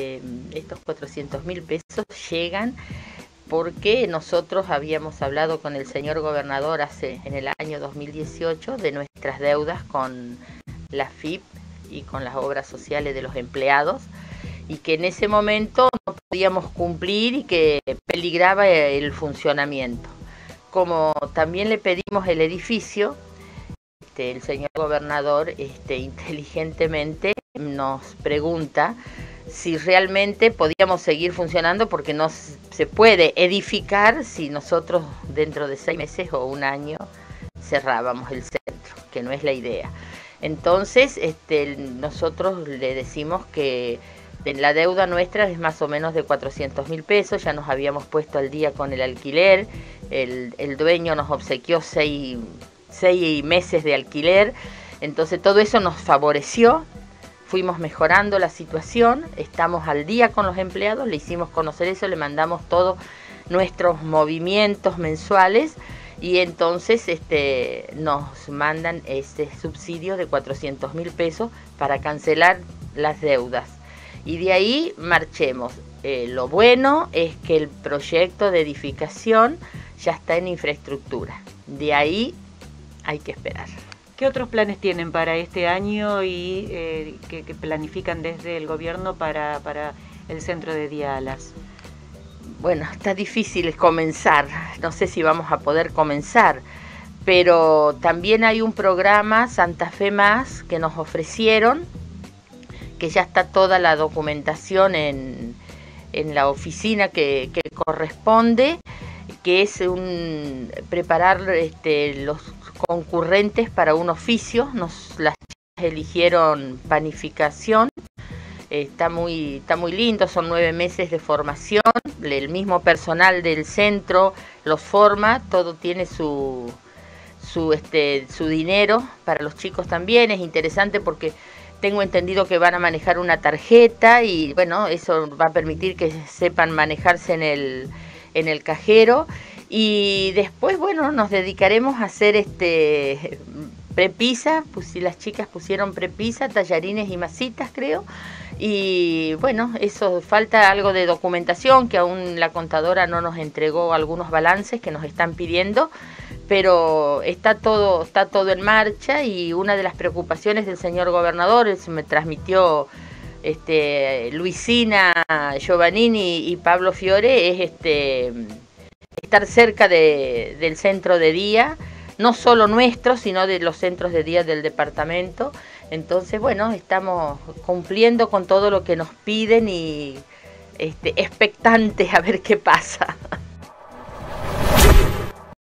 estos 400.000 pesos llegan porque nosotros habíamos hablado con el señor gobernador en el año 2018 de nuestras deudas con la FIP y con las obras sociales de los empleados, y que en ese momento no podíamos cumplir y que peligraba el funcionamiento. Como también le pedimos el edificio, el señor gobernador inteligentemente nos pregunta si realmente podíamos seguir funcionando, porque no se puede edificar si nosotros dentro de 6 meses o un año cerrábamos el centro, que no es la idea. Entonces nosotros le decimos que la deuda nuestra es más o menos de 400.000 pesos, ya nos habíamos puesto al día con el alquiler, el dueño nos obsequió 6 meses de alquiler, entonces todo eso nos favoreció, fuimos mejorando la situación, estamos al día con los empleados, le hicimos conocer eso, le mandamos todos nuestros movimientos mensuales y entonces nos mandan ese subsidio de 400.000 pesos para cancelar las deudas. Y de ahí marchemos. Lo bueno es que el proyecto de edificación ya está en infraestructura. De ahí hay que esperar. ¿Qué otros planes tienen para este año y que planifican desde el gobierno para el centro de día Alas? Bueno, está difícil comenzar. No sé si vamos a poder comenzar. Pero también hay un programa Santa Fe Más que nos ofrecieron, que ya está toda la documentación en la oficina que corresponde, que es preparar los concurrentes para un oficio. Las chicas eligieron panificación, está muy lindo, son 9 meses de formación, el mismo personal del centro los forma, todo tiene su dinero para los chicos también. Es interesante porque tengo entendido que van a manejar una tarjeta y bueno, eso va a permitir que sepan manejarse en el cajero. Y después, bueno, nos dedicaremos a hacer prepisa, pues si las chicas pusieron prepisa, tallarines y masitas, creo. Y bueno, eso, falta algo de documentación, que aún la contadora no nos entregó algunos balances que nos están pidiendo, pero está todo en marcha. Y una de las preocupaciones del señor gobernador, eso me transmitió Luisina Giovannini y Pablo Fiore, es estar cerca del centro de día, no solo nuestro, sino de los centros de día del departamento. Entonces, bueno, estamos cumpliendo con todo lo que nos piden y expectantes a ver qué pasa.